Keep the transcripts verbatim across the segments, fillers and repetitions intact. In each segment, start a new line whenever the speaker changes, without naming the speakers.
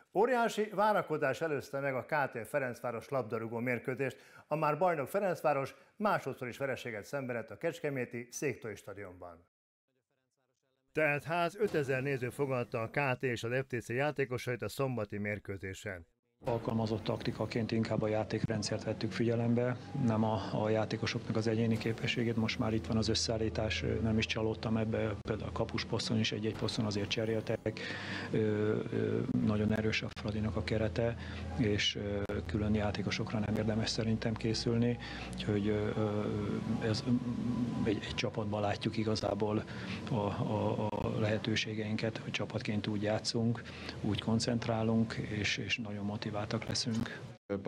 Óriási várakozás előzte meg a ká té Ferencváros labdarúgó mérkőzést, a már bajnok Ferencváros másodszor is vereséget szenvedett a kecskeméti Székely stadionban. Tehát ház ötezer néző fogadta a ká té és az ef té cé játékosait a szombati mérkőzésen.
Alkalmazott taktikaként inkább a játékrendszert vettük figyelembe, nem a, a játékosoknak az egyéni képességét. Most már itt van az összeállítás, nem is csalódtam ebbe, például a kapusposzton is egy-egy poszton azért cseréltek. Ö, ö, nagyon erős a Fradinak a kerete, és ö, külön játékosokra nem érdemes szerintem készülni. Úgyhogy ö, ez, egy, egy csapatban látjuk igazából a, a, a lehetőségeinket, hogy csapatként úgy játszunk, úgy koncentrálunk, és, és nagyon motiválunk. Motiváltak leszünk.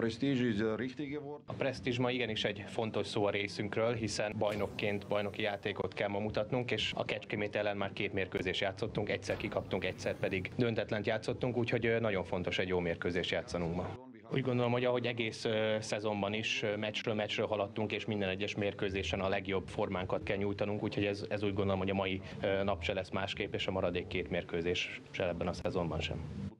A presztízs ma igenis egy fontos szó a részünkről, hiszen bajnokként bajnoki játékot kell ma mutatnunk, és a Kecskemét ellen már két mérkőzést játszottunk, egyszer kikaptunk, egyszer pedig döntetlent játszottunk, úgyhogy nagyon fontos egy jó mérkőzést játszanunk ma. Úgy gondolom, hogy ahogy egész uh, szezonban is uh, meccsről meccsről haladtunk, és minden egyes mérkőzésen a legjobb formánkat kell nyújtanunk, úgyhogy ez, ez úgy gondolom, hogy a mai uh, nap se lesz másképp, és a maradék két mérkőzés se ebben a szezonban sem.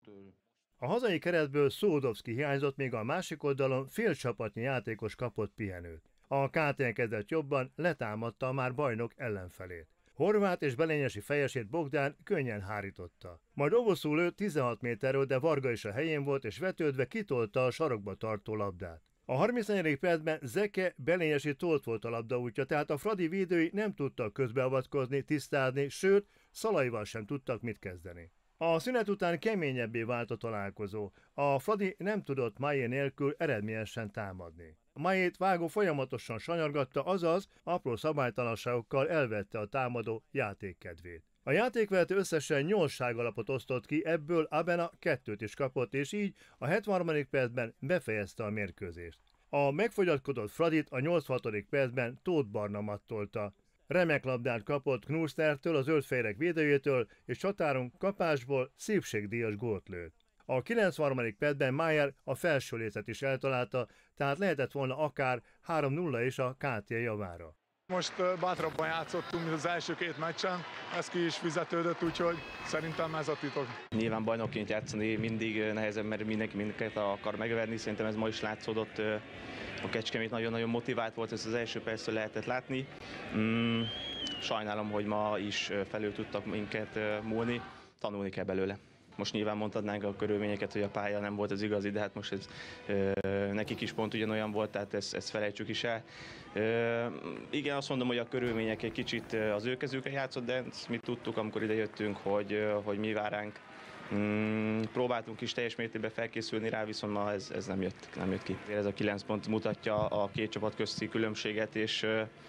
A hazai keretből Szódowski hiányzott, még a másik oldalon fél csapatnyi játékos kapott pihenőt. A ká té kezdett jobban, letámadta a már bajnok ellenfelét. Horváth és belényesi fejesét Bogdán könnyen hárította. Majd Ovoszú lőtt tizenhat méterről, de Varga is a helyén volt, és vetődve kitolta a sarokba tartó labdát. A harmincnegyedik percben Zeke belényesi tolt volt a labda útja, tehát a Fradi védői nem tudtak közbeavatkozni, tisztázni, sőt, Szalaival sem tudtak mit kezdeni. A szünet után keményebbé vált a találkozó. A Fradi nem tudott Maé nélkül eredményesen támadni. Maét Vágó folyamatosan sanyargatta, azaz apró szabálytalanságokkal elvette a támadó játékkedvét. A játékvezető összesen nyolc sárgalapot osztott ki, ebből Abena kettőt is kapott, és így a hetvenharmadik percben befejezte a mérkőzést. A megfogyatkodott Fradit a nyolcvanhatodik percben Tóth Barna mattolta. Remek labdát kapott Knustertől, az zöldfehérek védőjétől, és csatárunk kapásból szépségdíjas gólt lőtt. A kilencvenharmadik percben Mayer a felső lécet is eltalálta, tehát lehetett volna akár három nulla is a ká té javára.
Most bátrabban játszottunk, mint az első két meccsen, ez ki is fizetődött, úgyhogy szerintem ez a titok.
Nyilván bajnokként játszani mindig nehezebb, mert mindenki mindeket akar megverni, szerintem ez ma is látszódott. A Kecskemét nagyon-nagyon motivált volt, ezt az első perctől lehetett látni. Mm, sajnálom, hogy ma is felül tudtak minket múlni, tanulni kell belőle. Most nyilván mondhatnánk a körülményeket, hogy a pálya nem volt az igazi, de hát most ez ö, nekik is pont ugyanolyan volt, tehát ezt, ezt felejtsük is el. Ö, igen, azt mondom, hogy a körülmények egy kicsit az ő kezükre játszott, de mi tudtuk, amikor ide jöttünk, hogy, hogy mi vár ránk. Mm, próbáltunk is teljes mértékben felkészülni rá, viszont ma ez, ez nem, jött, nem jött ki. Ez a kilenc pont mutatja a két csapat közti különbséget, és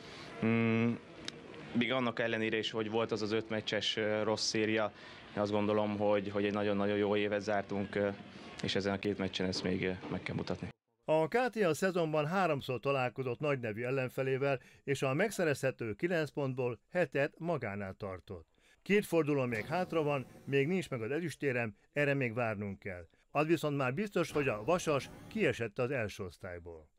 mm, még annak ellenére is, hogy volt az az öt meccses rossz széria, én azt gondolom, hogy, hogy egy nagyon-nagyon jó évet zártunk, és ezen a két meccsen ezt még meg kell mutatni.
A ká té a szezonban háromszor találkozott nagynevű ellenfelével, és a megszerezhető kilenc pontból hetet magánál tartott. Két forduló még hátra van, még nincs meg az ezüstérem, erre még várnunk kell. Az viszont már biztos, hogy a Vasas kiesett az első osztályból.